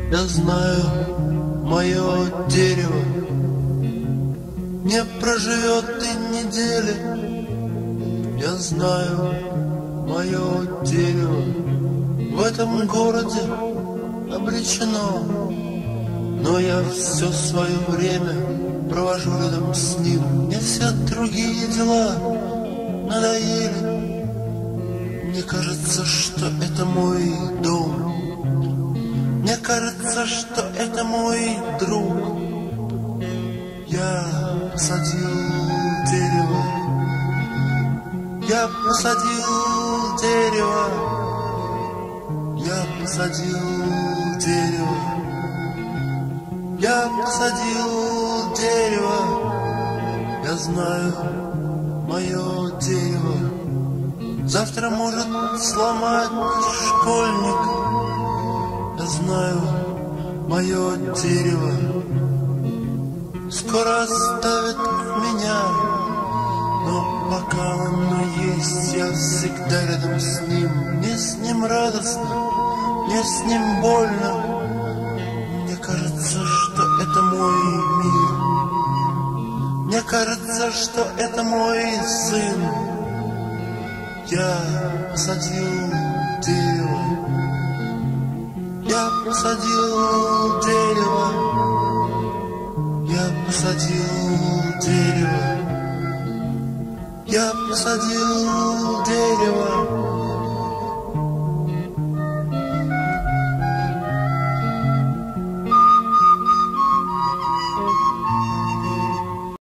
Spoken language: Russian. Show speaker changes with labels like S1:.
S1: Я знаю, мое дерево не проживет и недели. Я знаю, мое дерево в этом городе обречено. Но я все свое время провожу рядом с ним. Мне все другие дела надоели. Мне кажется, что это мой дом. Мне кажется, что это мой друг. Я посадил дерево. Я посадил дерево. Я посадил дерево. Я посадил дерево. Я знаю, мое дерево завтра может сломать школьник. Я знаю, мое дерево скоро оставит меня. Но пока оно есть, я всегда рядом с ним. Мне с ним радостно, мне с ним больно. Мне кажется, что это мой мир. Мне кажется, что это мой сын. Я посадил дерево. Я посадил дерево. Я посадил дерево. Я посадил дерево.